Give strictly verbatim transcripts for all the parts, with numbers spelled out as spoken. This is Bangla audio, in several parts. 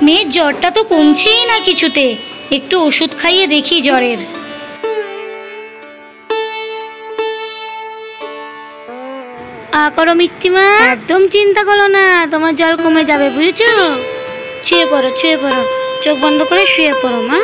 মেয়ের জ্বরটা তো কমছেই না কিছুতে, একটু ওষুধ খাইয়ে দেখি জ্বরের। আ করো মিষ্টিমা, একদম চিন্তা করো না, তোমার জ্বর কমে যাবে, বুঝেছো? শুয়ে পড়ো, শুয়ে পড়ো, চোখ বন্ধ করে শুয়ে পড়ো মা।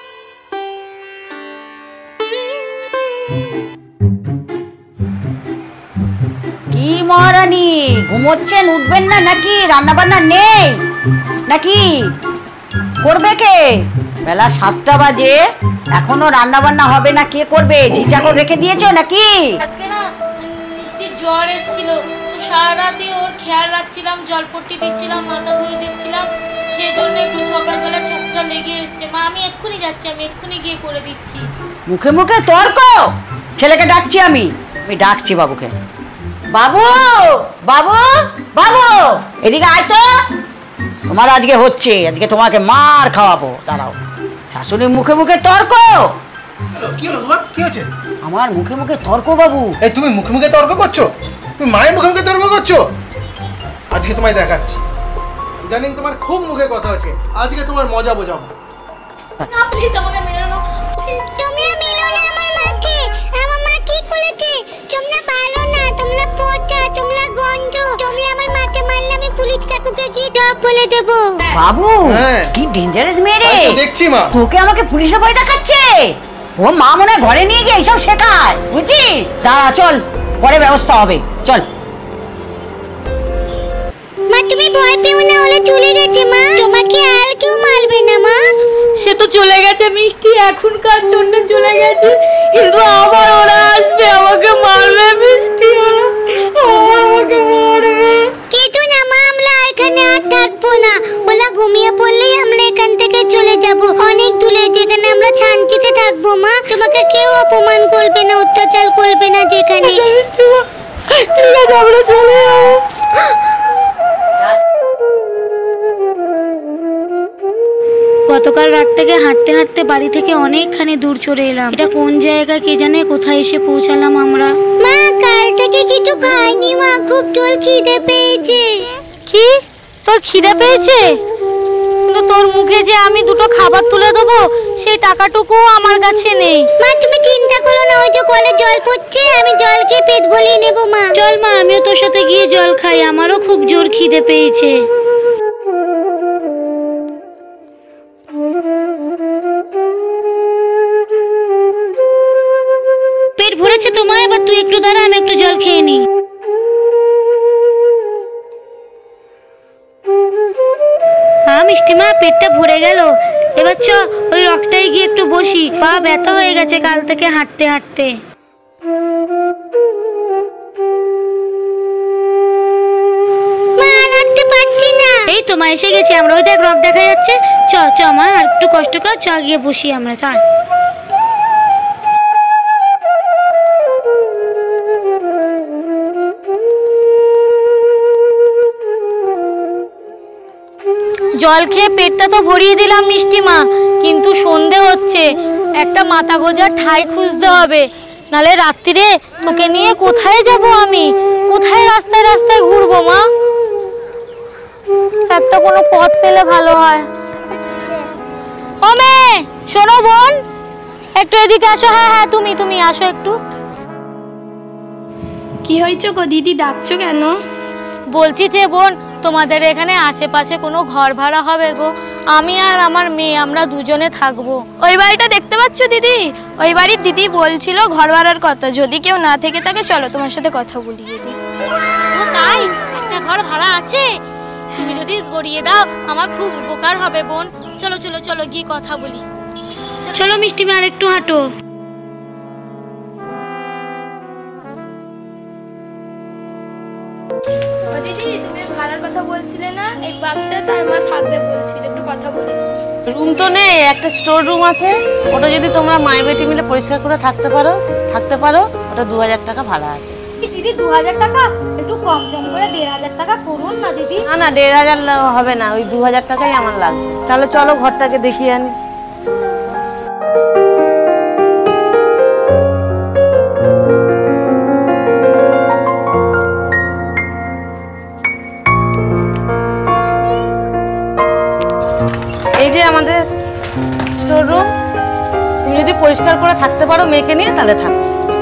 কি মহারানী, ঘুমোচ্ছেন, উঠবেন না নাকি? রান্না বান্না নেই নাকি? করবে কে? বেলা সাতটা বাজে, এখনো রান্না বান্না হবে না, কে করবে? ঝিঝাকর রেখে দিয়েছো নাকি? আজকে না মিষ্টির জ্বর এসেছিল, তো সারা রাতে ওর খেয়াল রাখছিলাম, জলপট্টি দিচ্ছিলাম, মাথা ধুয়ে দিচ্ছিলাম, সেই জন্য একটু সকালবেলা চোখটা লেগে এসছে। মা আমি এক্ষুনি যাচ্ছি, আমি এক্ষুনি গিয়ে করে দিচ্ছি। মুখে মুখে তর্ক? ছেলেকে ডাকছি, আমি আমি ডাকছি বাবুকে। বাবু, বাবু, বাবু, এদিকে আয় তো। তোমার আজকে হচ্ছে, আজকে তোমাকে মার খাওয়াবো, দাঁড়াও। শাশুড়ির মুখে মুখে তর্ক? কি হলো তোমার? কি হয়েছে? আমার মুখে মুখে তর্ক বাবু। এই তুমি মুখে মুখে তর্ক করছো? তুমি মায়ের মুখে মুখে তর্ক করছো? আজকে তোমায় দেখাচ্ছি। ইদানিং তোমার খুব মুখে কথা হচ্ছে, আজকে তোমার মজা বোঝাবো। না প্লিজ আমাকে মেরো না। তোমরা মিলো না আমার মাকে। আমার মা কি করেছে? তোমরা ভালো না, তোমরা পচা, তোমরা গন্ধ। তুমি আমার মাকে মারলে আমি পুলিশ কাকুকে গিয়ে জব বলে দেব। বাবু হ্যাঁ। কি ডেঞ্জারাস মেয়ে রে। দেখছি মা, তোকে আমাকে পুলিশে ভয় দেখাচ্ছে। ও মা মনে হয় ঘরে নিয়ে গিয়ে এইসব শেখায়, বুঝছিস? দাঁড়া, চল, পরে ব্যবস্থা হবে, চল। মা তুমি ভয় পেও না, ওরা চলে গেছে মা, তোমাকে আর কেউ মারবে না মা। সে তো চলে গেছে মিষ্টি, এখনকার জন্য চলে গেছে, কিন্তু আবার ওরা আসবে, আমাকে মারবে মিষ্টি, ওরা আমাকে মারবে। কেটো না মা, আমরা এখানে আর থাকবো না। ওরা ঘুমিয়ে পড়লেই আমরা এখান থেকে চলে যাব অনেক দূরে, যেখানে আমরা শান্তিতে থাকবো মা। তোমাকে কেউ অপমান করবে না, অত্যাচার করবে না যেখানে। ঠিক আছে আমরা চলে যাবো। গতকাল রাত থেকে হাঁটতে হাঁটতে বাড়ি থেকে অনেকখানি দূর চলে এলাম। এটা কোন জায়গা কে জানে, কোথায় এসে পৌঁছালাম আমরা। মা কাল থেকে কিছু খাইনি মা, খুব জল খিদে পেয়েছে। কি তোর খিদে পেয়েছে? কিন্তু তোর মুখে যে আমি দুটো খাবার তুলে দেবো সেই টাকাটুকু আমার কাছে নেই। মা তুমি চিন্তা করো না, ওই যে কলে জল পড়ছে, আমি জল খেয়ে পেট ভরিয়ে নেবো মা। চল মা, আমিও তোর সাথে গিয়ে জল খাই, আমারও খুব জোর খিদে পেয়েছে। পেট ভরেছে তোমার? এবার তুই একটু দাঁড়া, আমি একটু জল খেয়ে নি। হ্যাঁ মিষ্টিমা, পেটটা ভরে গেল, এবার চ ওই রকটাই গিয়ে একটু বসি, পা ব্যথা হয়ে গেছে কাল থেকে হাঁটতে হাঁটতে। মা রাখতে পারছি না। এই তো মা এসে গেছি আমরা, ওই দেখ রক দেখা যাচ্ছে। চ চ মা, আর একটু কষ্ট কর, চ গিয়ে বসি আমরা, চল। জল খেয়ে পেটটা তো ভরিয়ে দিলাম মিষ্টিমা, কিন্তু সন্ধে হচ্ছে, একটা মাথা গোজার ঠাই খুঁজতে হবে, নালে রাত্রিরে তোকে নিয়ে কোথায় যাব আমি? কোথায় রাস্তায় রাস্তায় ঘুরবো মা? একটা কোনো পথ পেলে ভালো হয়। ও মেয়ে, শোনো বোন, একটু এদিকে আসো। হ্যাঁ হ্যাঁ তুমি তুমি আসো একটু। কি হয়েছে গো দিদি, ডাকছো কেন? বলছি যে বোন, তোমাদের এখানে আশেপাশে কোনো ঘর ভাড়া হবে গো? আমি আর আমার মেয়ে, আমরা দুজনে থাকবো। ওই বাড়িটা দেখতে পাচ্ছ দিদি, ওই বাড়ির দিদি বলছিল ঘর ভাড়ার কথা, যদি কেউ না থেকে থাকে চলো তোমার সাথে কথা বলিয়ে দিই। ও তাই? একটা ঘর ভাড়া আছে? তুমি যদি গড়িয়ে দাও আমার খুব উপকার হবে বোন। চলো চলো চলো গিয়ে কথা বলি। চলো মিষ্টিমা, আর একটু হাঁটো। দিদি তুমি ভাড়ার কথা বলছিলে না, এই বাচ্চা তার মা থাকবে বলছিল, একটু কথা বলি। রুম তো নেই, একটা স্টোর রুম আছে, ওটা যদি তোমরা মাই বেটি মিলে পরিষ্কার করে থাকতে পারো থাকতে পারো ওটা দু হাজার টাকা ভাড়া আছে। দিদি দু হাজার টাকা একটু কম সম করে দেড় হাজার টাকা করুন না দিদি। না না, দেড় হাজার হবে না, ওই দু হাজার টাকাই আমার লাগবে। তাহলে চলো ঘরটাকে দেখিয়ে আনি। যদি পরিষ্কার করে থাকতে পারো মেয়েকে নিয়ে তাহলে থাকো।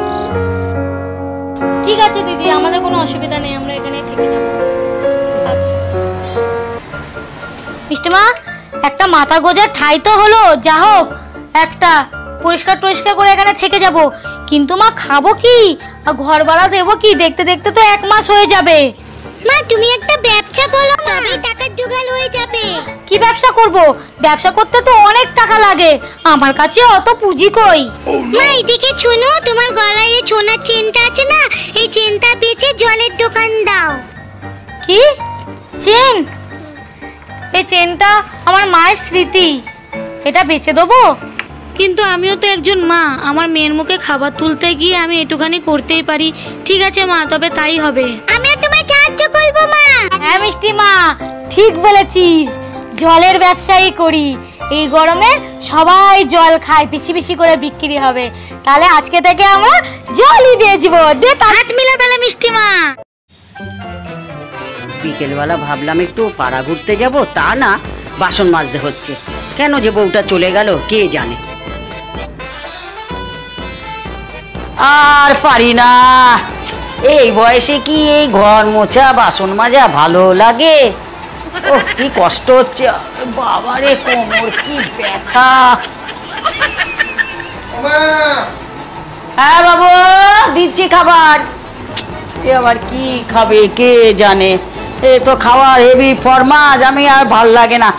ঠিক আছে দিদি, আমাদের কোনো অসুবিধা নেই, আমরা এখানেই থেকে যাবো। আচ্ছা মিষ্টিমা, একটা মাথা গোজার ঠাই তো হলো, যা হোক একটা পরিষ্কার টরিষ্কার করে এখানে থেকে যাব। কিন্তু মা খাবো কি আর ঘর ভাড়া দেবো কি? দেখতে দেখতে তো এক মাস হয়ে যাবে। মা তুমি একটা ব্যবসা করো, তবেই টাকার জোগাড় হয়ে যাবে। কি ব্যবসা করব? ব্যবসা করতে তো অনেক টাকা লাগে, আমার কাছে অত পুঁজি কই। মা এদিকে শোনো, তোমার গলায় এই সোনার চেনটা আছে না, এই চেনটা বেচে জলের দোকান দাও। কি চেন? এই চেনটা আমার মায়ের স্মৃতি, এটা বেচে দেবো? কিন্তু আমিও তো একজন মা, আমার মেয়ের মুখে খাবার তুলতে গিয়ে আমি একটুখানি করতেই পারি। ঠিক আছে মা, তবে তাই হবে। আমিও তোমায় সাহায্য করবো মা। হ্যাঁ মিষ্টি মা, ঠিক বলেছিস, জলের ব্যবসাই করি। এই গরমে সবাই জল খায়, বেশি বেশি করে বিক্রি হবে। তাহলে আজকে থেকে আমরা জলই বেচবো। দে হাত মিলা তাহলে মিষ্টি মা। বিকেলবেলা ভাবলাম একটু পাড়া ঘুরতে যাব, তা না বাসন মাজতে হচ্ছে। কেন যে বউটা চলে গেল কে জানে। আর পারি না, এই বয়সে কি এই ঘর মোছা বাসন মাজা ভালো লাগে? ও কি কষ্ট হচ্ছে বাবারে, কোমর কি ব্যথা। হ্যাঁ বাবু, দিচ্ছি খাবার। এ আবার কি খাবে কে জানে, এ তো খাওয়ার হেভি ফরমাস, আমি আর ভাল লাগে না।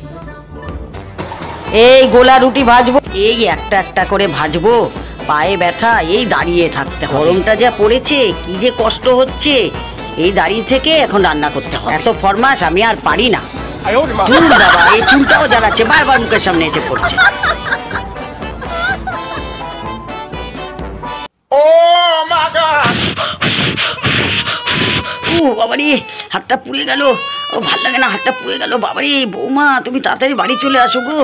এই গোলা রুটি ভাজবো, এই একটা একটা করে ভাজবো, পায়ে ব্যথা, এই দাঁড়িয়ে থাকতে হবে। গরমটা যা পড়েছে কি যে কষ্ট হচ্ছে, এই দাঁড়িয়ে থেকে এখন রান্না করতে হবে। এত ফরমাস আমি আর পারি না। ধুর বাবা, এই চুলটাও জ্বালাচ্ছে, বারবার মুখের সামনে এসে পড়ছে। ও বাবারি, হাতটা পুড়ে গেল, ও ভাল লাগে না, হাতটা পুড়ে গেল। বাবারি বৌমা, তুমি তাড়াতাড়ি বাড়ি চলে আসো গো।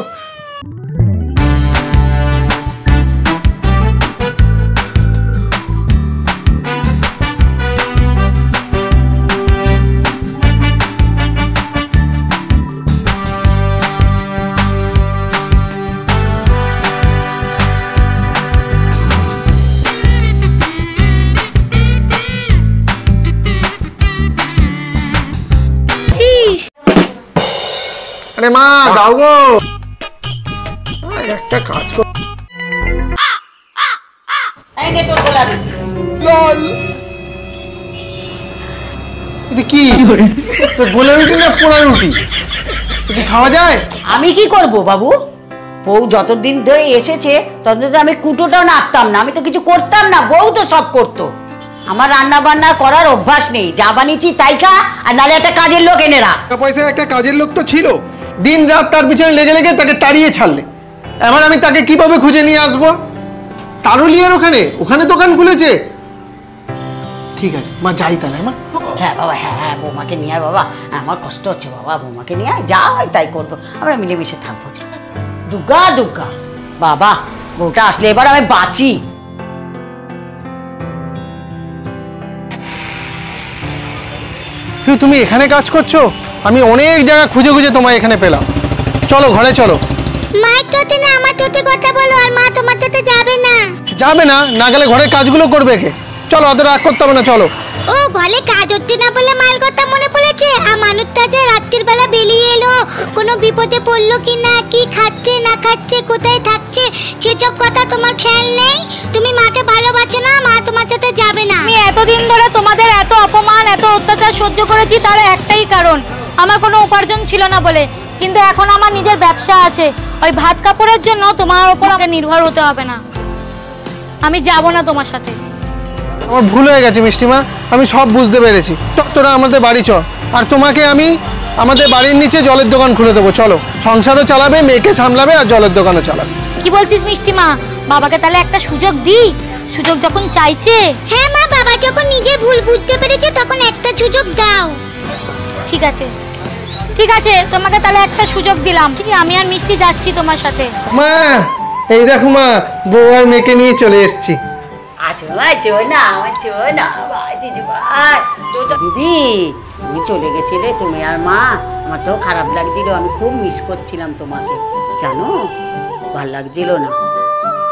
আরে মা দাও গো, একটা কাজ কর। এই নে তোর গোলা রুটি। লল, এটা কি? তোর গোলা রুটি না পোড়া রুটি? এটা খাওয়া যায়? আমি কি করব বাবু, বউ যতদিন ধরে এসেছে ততদিন আমি কুটোটাও নাড়তাম না, আমি তো কিছু করতাম না, বউ তো সব করতো। আমার রান্না বান্না করার অভ্যাস নেই, যা বানিয়েছি তাই খা, আর নালে একটা কাজের লোক এনে রাখ। টাকা পয়সা একটা কাজের লোক তো ছিল, দিন রাত তার পিছনে লেগে লেগে তাকে তাড়িয়ে ছাড়লে। এবার আমি তাকে কিভাবে খুঁজে নিয়ে আসবো? তারুলিয়ার ওখানে ওখানে দোকান খুলেছে। ঠিক আছে মা, যাই তাহলে মা। হ্যাঁ বাবা, হ্যাঁ হ্যাঁ, বৌমাকে নিয়ে আয় বাবা, আমার কষ্ট হচ্ছে বাবা, বৌমাকে নিয়ে আয়, যা হয় তাই করবো, আমরা মিলেমিশে থাকবো। দুর্গা দুর্গা বাবা, বউটা আসলে এবার আমি বাঁচি। তুমি এখানে কাজ করছো? আমি অনেক জায়গা খুঁজে খুঁজে তোমায় এখানে পেলাম। চলো ঘরে চলো। মায়ের সাথে না আমার সাথে কথা বলো, আর মা তোমার সাথে যাবে না। যাবে না? না গেলে ঘরের কাজগুলো করবে কে? চলো, অত রাগ করতে হবে না, চলো। ও ঘরে কাজ হচ্ছে না বলে মায়ের কথা মনে পড়েছে? আর মানুষটা যে রাত্রির বেলা বেরিয়ে এলো, কোনো বিপদে পড়লো কি না, কি খাচ্ছে না খাচ্ছে, কোথায় থাকছে, সেসব কথা তোমার খেয়াল নেই? তুমি মাকে ভালোবাসো না, মা তোমার সাথে যাবে না। আমি এতদিন ধরে তোমাদের এত অপমান এত অত্যাচার সহ্য করেছি, তার একটাই কারণ, আমার কোনো উপার্জন ছিল না বলে। কিন্তু এখন আমার নিজের ব্যবসা আছে, ওই ভাত কাপড়ের জন্য তোমার উপর আমাকে নির্ভর হতে হবে না। আমি যাব না তোমার সাথে। আমার ভুল হয়ে গেছে মিষ্টিমা, আমি সব বুঝতে পেরেছি। চল তোরা আমাদের বাড়ি চ, আর তোমাকে আমি আমাদের বাড়ির নিচে জলের দোকান খুলে দেবো। চলো, সংসারও চালাবে, মেয়েকে সামলাবে, আর জলের দোকানও চালাবে। কি বলছিস মিষ্টিমা? বাবাকে তাহলে একটা সুযোগ দিই, সুযোগ যখন চাইছে। হ্যাঁ মা, বাবা যখন নিজে ভুল বুঝতে পেরেছে তখন একটা সুযোগ দাও। ঠিক আছে ঠিক আছে, তোমাকে তাহলে একটা সুযোগ দিলাম। ঠিক, আমি আর মিষ্টি যাচ্ছি তোমার সাথে। মা এই দেখো মা, বউ আর মেয়েকে নিয়ে চলে এসেছি। আচ্ছা আচ্ছা না আচ্ছা না ভাই দিদি ভাই, দিদি তুমি চলে গেছিলে, তুমি আর মা, আমার তো খারাপ লাগছিল, আমি খুব মিস করছিলাম তোমাকে। কেন ভাল লাগছিল না?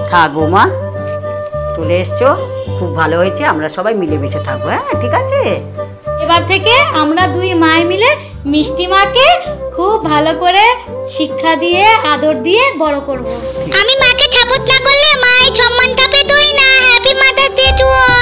থাক বৌমা, চলে এসছো, খুব ভালো হয়েছে। আমরা সবাই মিলেমিশে থাকবো, হ্যাঁ ঠিক আছে? এবার থেকে আমরা দুই মায় মিলে মিষ্টি মাকে খুব ভালো করে শিক্ষা দিয়ে আদর দিয়ে বড় করব। আমি মাকে সাপোর্ট না করলে মা এই সম্মান পাবে তুই না। Happy mother's day to all.